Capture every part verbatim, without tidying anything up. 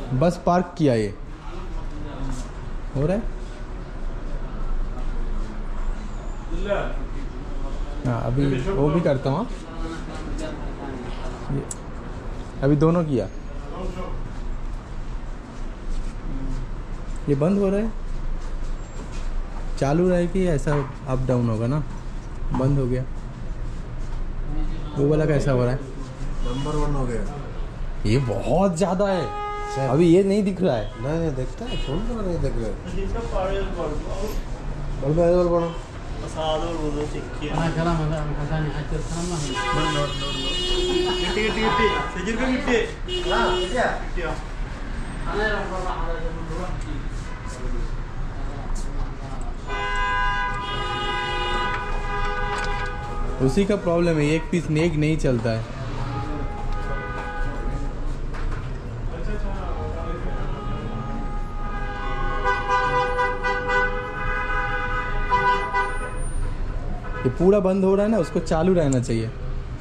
Bus park किया ये हो रहा है। हाँ अभी वो भी करता हूँ। अभी दोनों किया। ये बंद हो रहा है, चालू रहे कि ऐसा अप डाउन होगा ना। बंद हो गया। वो वाला कैसा हो रहा है? नंबर वन हो गया। ये बहुत ज़्यादा है। अभी ये नहीं दिख रहा है। नहीं नहीं दिखता है, फोन में नहीं दिख रहा है। बल में और बड़ा सादो वो चिक्की ना चला मैं पता नहीं अच्छा सामना है। नोट नोट नोट गिट्टी गिट्टी गिट्टी सजीर का गिट्टी। हां क्या गिट्टी आने रंग वाला आ रहा है। उसी का प्रॉब्लम है, एक पीस नेक नहीं चलता है। ये पूरा बंद हो रहा है ना, उसको चालू रहना चाहिए।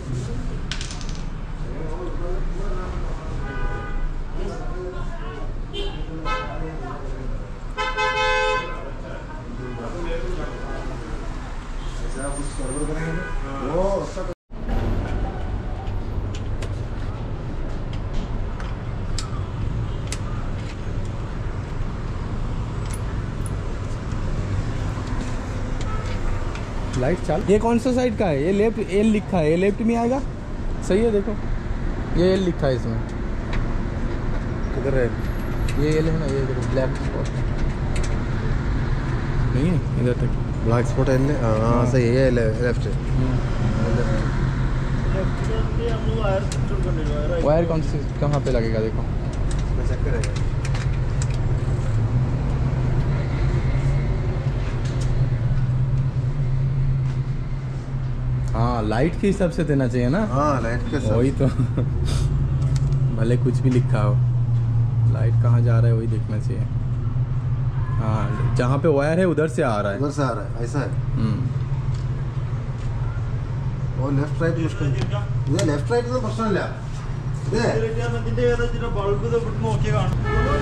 लाइट चाल। ये कौन सा साइड का है? ये लेफ्ट एल लिखा है, ये लेफ्ट में आएगा। सही है, देखो ये एल लिखा है इसमें। किधर है? ये एल है ना, ये देखो ब्लैक स्पॉट नहीं है इधर तक। ब्लैक स्पॉट है। हाँ सही है, ये लेफ्ट है। वायर कौन सी कहाँ पे लगेगा देखो। चेक करेगा। हाँ लाइट के हिसाब से देना चाहिए ना। हाँ लाइट के हिसाब। वही तो भले कुछ भी लिखा हो, लाइट कहाँ जा रहा है वही देखना चाहिए। हाँ जहाँ पे वायर है उधर से आ रहा है। उधर से आ रहा है, ऐसा है। हम्म और लेफ्ट राइट मुश्किल। ये लेफ्ट राइट तो प्रश्न ले ये बल्ब तो നോക്കി കാണും।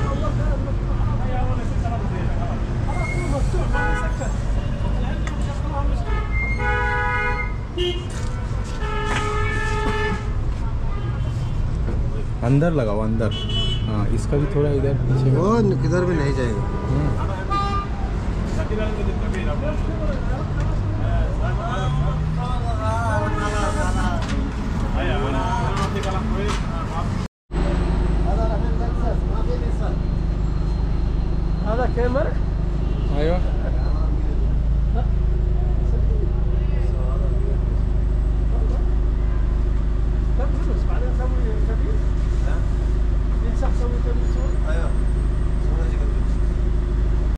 अंदर लगाओ अंदर। हाँ इसका भी थोड़ा इधर पीछे। वो किधर भी नहीं जाएगा।